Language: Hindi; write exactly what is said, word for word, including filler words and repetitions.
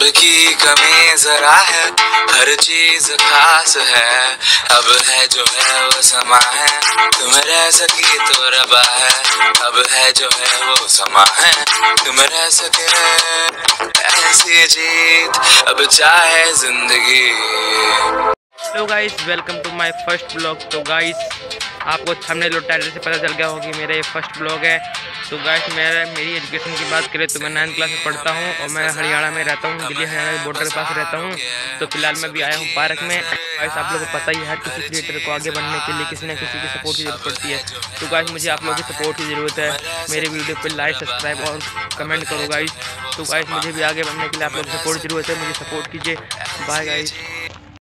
सब्र की कमी जरा है, हर चीज खास है। अब है जो है वो समा है, तुम रह सकी तो रबा है। अब है जो है वो समा है, तुम रह सके ऐसी जीत अब चाहे जिंदगी। Hello guys, welcome to my first blog. तो गाइस आपको थंबनेल और टाइटल से पता चल गया होगा कि मेरा ये फर्स्ट ब्लॉग है। तो गाइस मेरा मेरी एजुकेशन की बात करें तो मैं नाइन्थ क्लास में पढ़ता हूँ और मैं हरियाणा में रहता हूँ, दिल्ली हरियाणा के बॉर्डर के पास रहता हूँ। तो फिलहाल मैं भी आया हूँ पार्क में। गाइस आप लोगों को पता ही है, हर किसी क्रिएटर को आगे बढ़ने के लिए किसी न किसी की सपोर्ट की जरूरत पड़ती है। तो गाइस मुझे आप लोगों की सपोर्ट की ज़रूरत है। मेरे वीडियो पर लाइक, सब्सक्राइब और कमेंट करो गाइस। तो गाइस मुझे भी आगे बढ़ने के लिए आप लोगों की सपोर्ट की ज़रूरत है, मुझे सपोर्ट कीजिए। Bye guys.